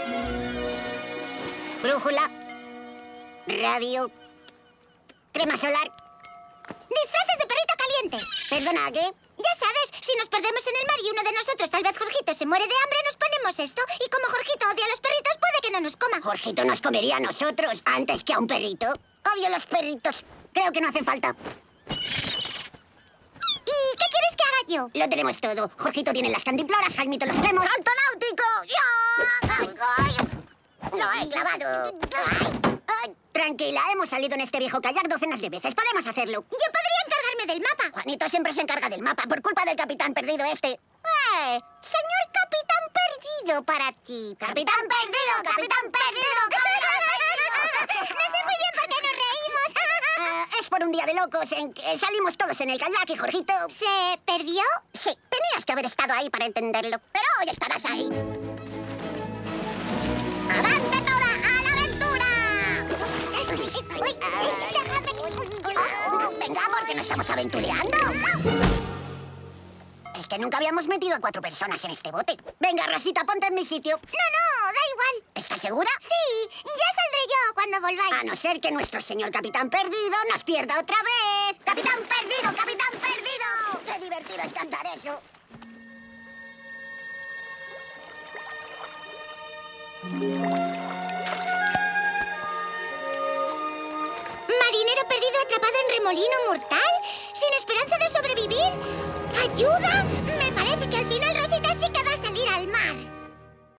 Brújula. Radio. Crema solar. Disfraces de perrito caliente. Perdona, ¿qué? Ya sabes, si nos perdemos en el mar y uno de nosotros, tal vez Jorgito, se muere de hambre, nos ponemos esto. Y como Jorgito odia a los perritos, puede que no nos coma. Jorgito nos comería a nosotros antes que a un perrito. Odio los perritos. Creo que no hace falta. ¿Y qué quieres que haga yo? Lo tenemos todo. Jorgito tiene las cantimploras, Jaimito los remos. ¡Salto náutico! ¡Ya! ¡Lo he clavado! Ay, tranquila, hemos salido en este viejo kayak docenas de veces. Podemos hacerlo. Yo podría encargarme del mapa. Juanito siempre se encarga del mapa por culpa del capitán perdido este. Señor Capitán Perdido para ti. ¡Capitán perdido! ¡Capitán perdido! ¡Capitán perdido! No sé muy bien por qué nos reímos. Es por un día de locos en que salimos todos en el kayak y Jorgito... ¿Se perdió? Sí, tenías que haber estado ahí para entenderlo. Pero hoy estarás ahí. ¡Avante toda a la aventura! Venga, porque no estamos aventureando. Es que nunca habíamos metido a 4 personas en este bote. Venga, Rosita, ponte en mi sitio. No, da igual. ¿Estás segura? Sí, ya saldré yo cuando volváis. A no ser que nuestro señor Capitán Perdido nos pierda otra vez. ¡Capitán Perdido! ¡Capitán Perdido! ¡Qué divertido es cantar eso! Marinero perdido atrapado en remolino mortal, sin esperanza de sobrevivir. ¡Ayuda! ¡Me